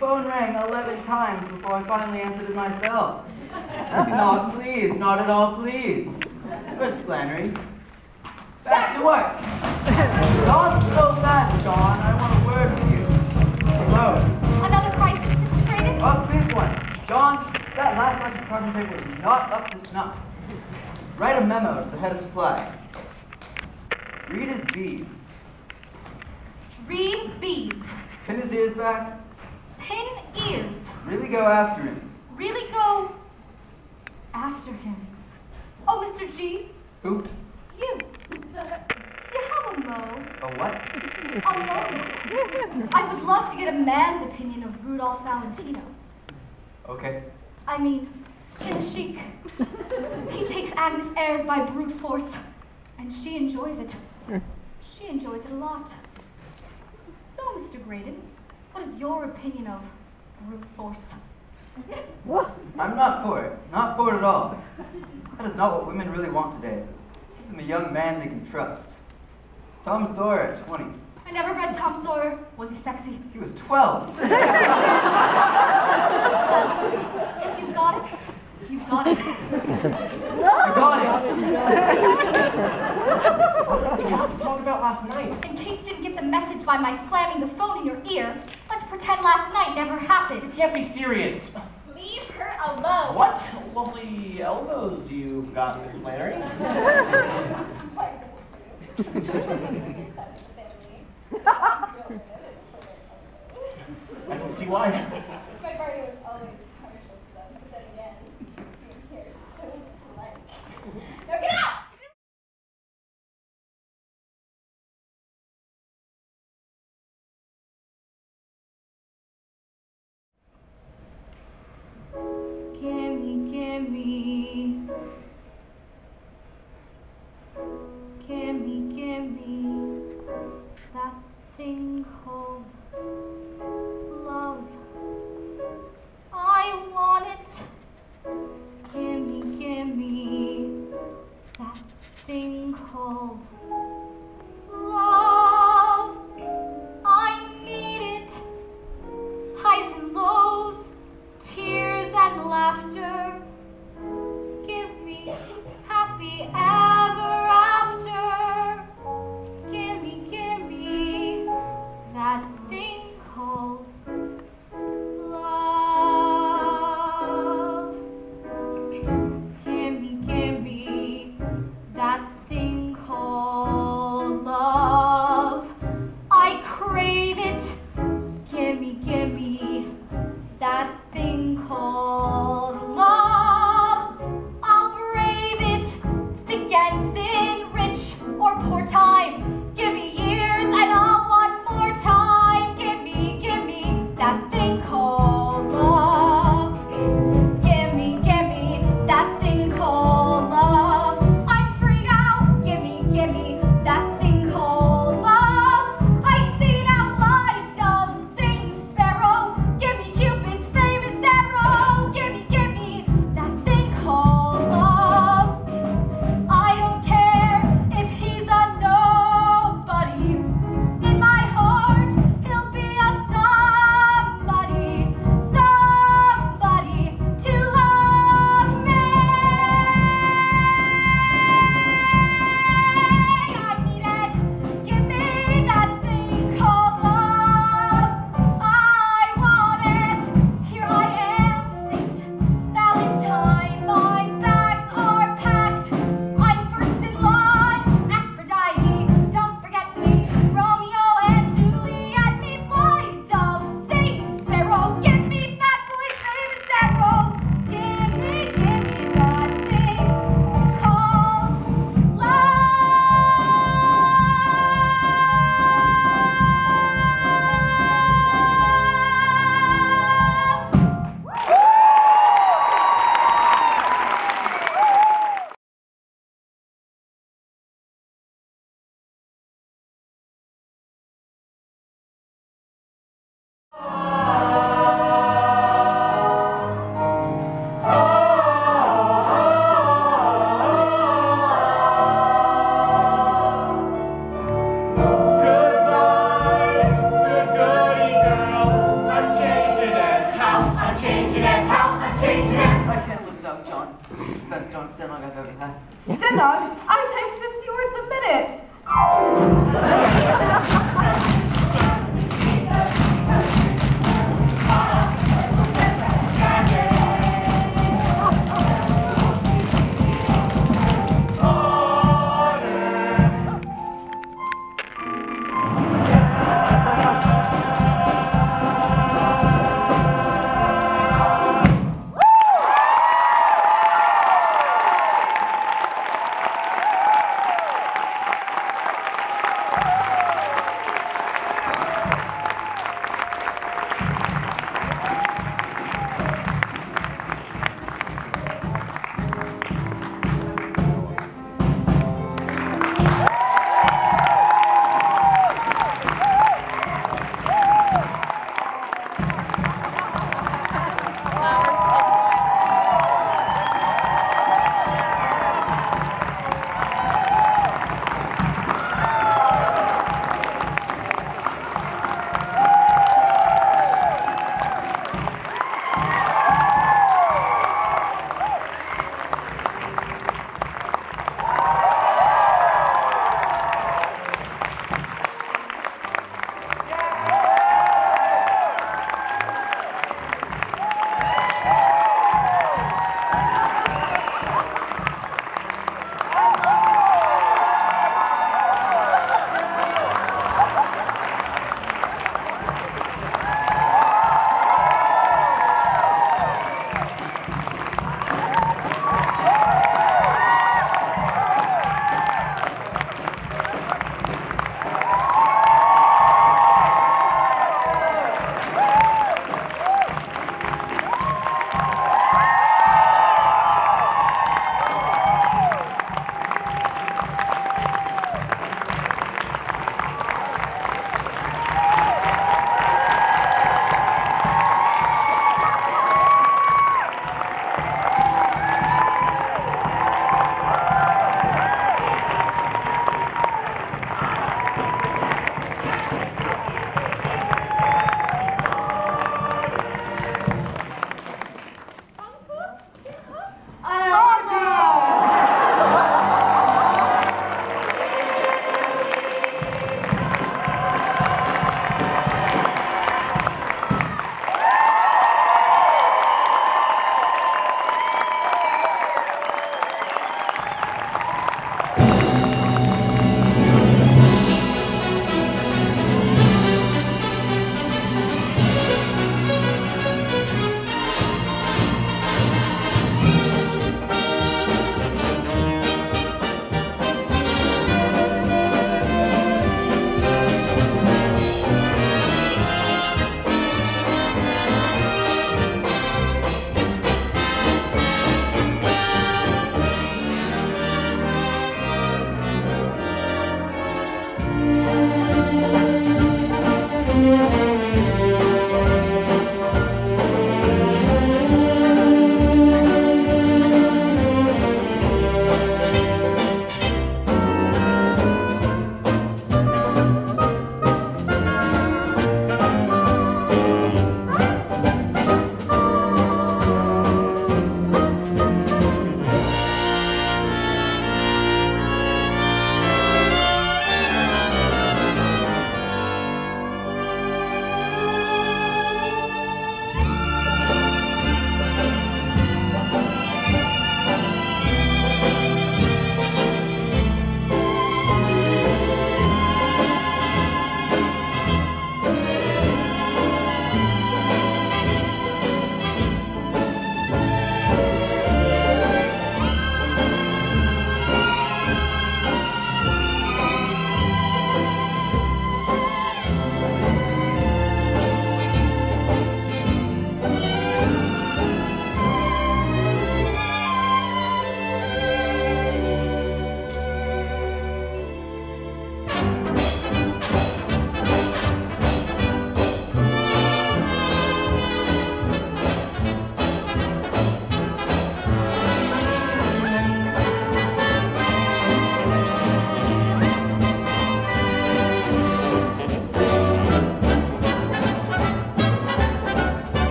phone rang 11 times before I finally answered it myself. Not pleased, not at all pleased. Miss Flannery, back to work. Not so fast, Dawn. I want a word with you. Hello. Another crisis, Mr. Braden? A big one. Dawn, that last bunch of carbon paper was not up to snuff. Write a memo to the head of supply. Read his beads. Read beads. Pin his ears back. Pin ears. Really go after him. Really go after him. Oh, Mr. G. Who? You. Do you have a mo? A what? A moment. I would love to get a man's opinion of Rudolph Valentino. Okay. I mean, in the chic. He takes Agnes Ayres by brute force, and she enjoys it. She enjoys it a lot. So, Mr. Graydon, what is your opinion of brute force? I'm not for it. Not for it at all. That is not what women really want today. Give them a young man they can trust. Tom Sawyer at 20. I never read Tom Sawyer. Was he sexy? He was 12. Well, if you've got it, you've got it. I got it. What do you have to talk about last night? In case you didn't get the message by my slamming the phone in your ear, let's pretend last night never happened. You can't be serious. Leave her alone. What lovely elbows you've got, Miss Flannery. I can see why. My party was always partial to them, but then again, being here is so much alike. Now get out! Gimme, gimme. Gimme, gimme. That thing called love. stomach I've ever had. Stimog?